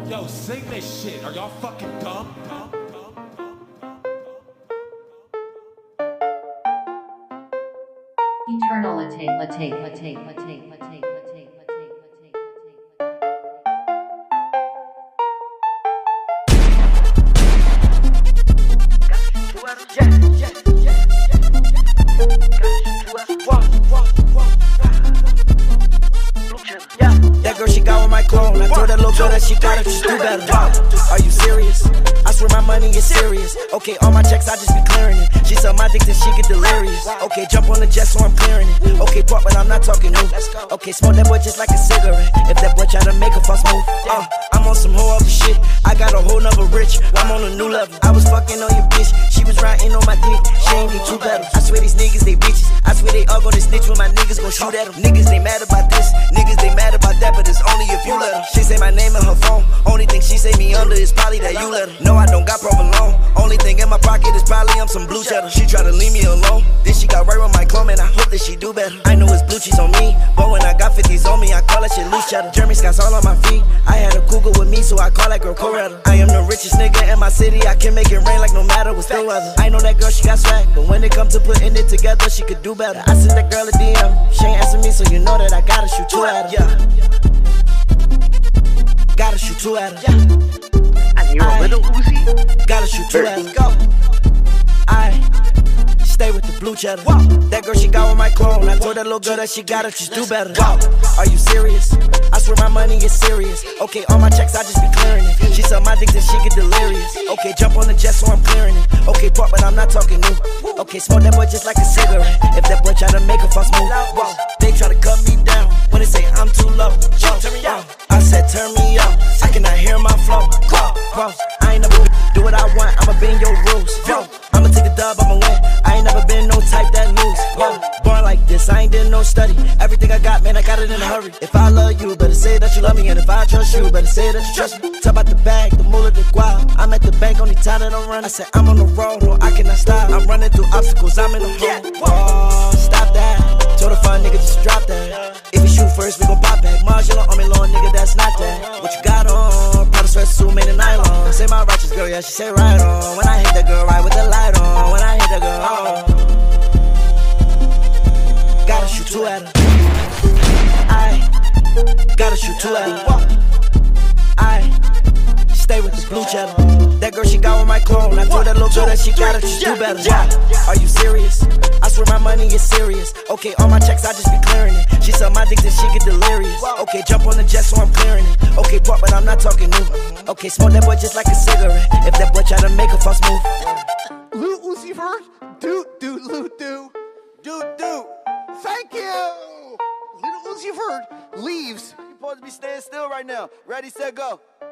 Yo, sing this shit. Are y'all fucking dumb? Eternality. That girl, she got with my clone. I told that little girl that she got it, just do better. Are you serious? I swear my money is serious. Okay, all my checks, I just be clearing it. She sell my dick till she get delirious. Okay, jump on the jet so I'm clearing it. Okay, pop, but I'm not talking new. Okay, smoke that boy just like a cigarette. If that boy try to make a false move, I'm on some whole other shit. I got a whole nother rich, I'm on a new level. I was fucking on your bitch, she was riding on my dick. She ain't need two pedals. I swear these niggas, they bitches. I swear they all gonna snitch when my niggas gon' shoot at them. Niggas, they mad about this, niggas, they mad about that, but it's only if you let them. She say my name in her phone, only thing she say me under is probably that you let her. No, I don't got provolone. Only thing in my pocket is probably I'm some blue cheddar. She try to leave me alone, then she got right with my clone, man. I hope that she do better. I know it's blue cheese on me, but when I got 50s on me, I call that shit loose cheddar. Jeremy Scott's all on my feet. I had a cougar with me, so I call that girl Coretta. I am the richest nigga in my city. I can make it rain like no matter what's the weather. I know that girl, she got swag, but when it cocome to putting it together, she could do better. I sent that girl a DM, she ain't answer me, so you know that I gotta shoot two at her. Gotta shoot two at her. And you're a little Uzi? Gotta shoot two at her. I stay with the blue cheddar. That girl, she got with my clone. I told that little girl that she gotta just do better. Are you serious? I swear my money is serious. Okay, all my checks, I just be clearing it. She sell my dick till she get delirious. Okay, jump on the jet so I'm clearing it. Okay, pop, but I'm not talking new. Okay, smoke that boy just like a cigarette. If that boy try to make a false move, they try to cut me down when they say I'm too low. I said turn me up, I cannot hear my flow. I ain't never do what I want, I'ma bend your rules. I'ma take the dub, I'ma win. I ain't never been no type that lose. Born like this, I ain't did no study. Everything I got, man, I got it in a hurry. If I love you, better say that you love me. And if I trust you, better say that you trust me. Talk about the bag, the moolah, the guap. I'm at the bank, only time that I'm running. I said I'm on the road, no, I cannot stop. I'm running through obstacles, I'm in the hole. Oh, stop that. Told a fun nigga just drop that. If you shoot first, we gon' pop back. Marginal on me, long nigga, that's not that. What you got on? Prada sweatsuit made of nylon. Say my righteous girl, yeah, she say right on. When I hit that girl, right with the light on. When I hit that girl, gotta shoot two at her. I gotta shoot two at her. I stay with the blue cheddar. That girl, she got with my clone. I told that little girl that she gotta just do better. Are you serious? I swear my money is serious. Okay, all my checks, I just be clearing it. She sell my dick till she get delirious. Okay, jump on the jet so I'm clearing it. Okay, pop, but I'm not talking new. Okay, smoke that boy just like a cigarette. If that boy try to make a false move, Lil Uzi Vert, do. Thank you. Lil Uzi Vert leaves. you supposed to be staying still right now. Ready, set, go.